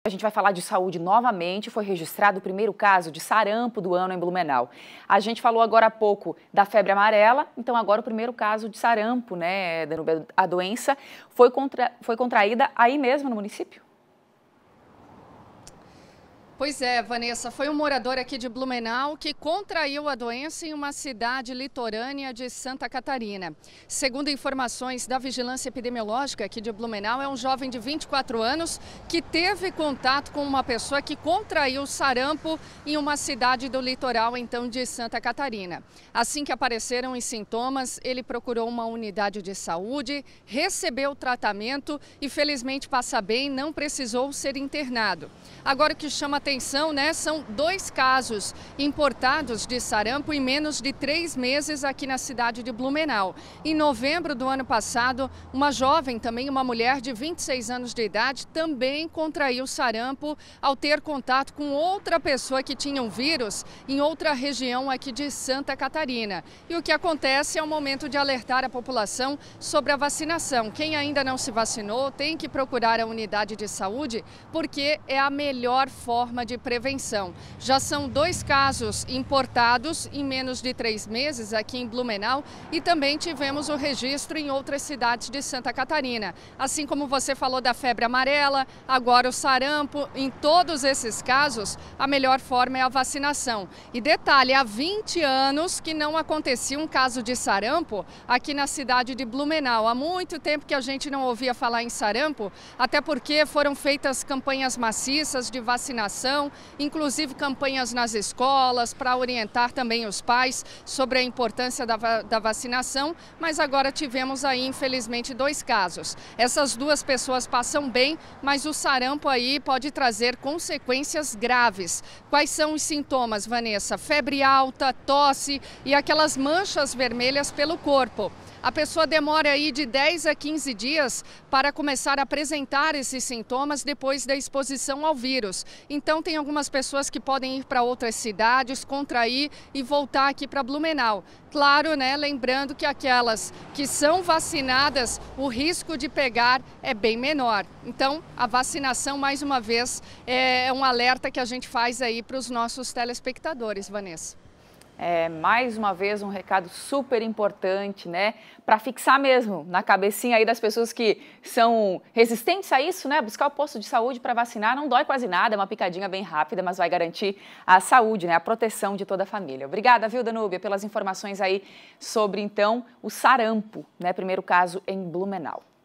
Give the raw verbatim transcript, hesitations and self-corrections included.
A gente vai falar de saúde novamente. Foi registrado o primeiro caso de sarampo do ano em Blumenau. A gente falou agora há pouco da febre amarela, então agora o primeiro caso de sarampo, né? A doença foi, contra... foi contraída aí mesmo no município? Pois é, Vanessa, foi um morador aqui de Blumenau que contraiu a doença em uma cidade litorânea de Santa Catarina. Segundo informações da Vigilância Epidemiológica aqui de Blumenau, é um jovem de vinte e quatro anos que teve contato com uma pessoa que contraiu sarampo em uma cidade do litoral, então, de Santa Catarina. Assim que apareceram os sintomas, ele procurou uma unidade de saúde, recebeu tratamento e, felizmente, passa bem, não precisou ser internado. Agora, o que chama atenção, né, são dois casos importados de sarampo em menos de três meses aqui na cidade de Blumenau. Em novembro do ano passado, uma jovem, também uma mulher de vinte e seis anos de idade, também contraiu sarampo ao ter contato com outra pessoa que tinha um vírus em outra região aqui de Santa Catarina. E o que acontece é o momento de alertar a população sobre a vacinação. Quem ainda não se vacinou tem que procurar a unidade de saúde, porque é a melhor forma de prevenção. Já são dois casos importados em menos de três meses aqui em Blumenau e também tivemos o registro em outras cidades de Santa Catarina. Assim como você falou da febre amarela, agora o sarampo, em todos esses casos, a melhor forma é a vacinação. E detalhe, há vinte anos que não acontecia um caso de sarampo aqui na cidade de Blumenau. Há muito tempo que a gente não ouvia falar em sarampo, até porque foram feitas campanhas maciças de vacinação, inclusive campanhas nas escolas para orientar também os pais sobre a importância da, va da vacinação, mas agora tivemos aí, infelizmente, dois casos. Essas duas pessoas passam bem, mas o sarampo aí pode trazer consequências graves. Quais são os sintomas, Vanessa? Febre alta, tosse e aquelas manchas vermelhas pelo corpo. A pessoa demora aí de dez a quinze dias para começar a apresentar esses sintomas depois da exposição ao vírus. Então tem algumas pessoas que podem ir para outras cidades, contrair e voltar aqui para Blumenau. Claro, né, lembrando que aquelas que são vacinadas, o risco de pegar é bem menor. Então, a vacinação, mais uma vez, é um alerta que a gente faz aí para os nossos telespectadores, Vanessa. É, mais uma vez, um recado super importante, né? Para fixar mesmo na cabecinha aí das pessoas que são resistentes a isso, né? Buscar o posto de saúde para vacinar não dói quase nada, é uma picadinha bem rápida, mas vai garantir a saúde, né? A proteção de toda a família. Obrigada, viu, Danúbia, pelas informações aí sobre, então, o sarampo, né? Primeiro caso em Blumenau.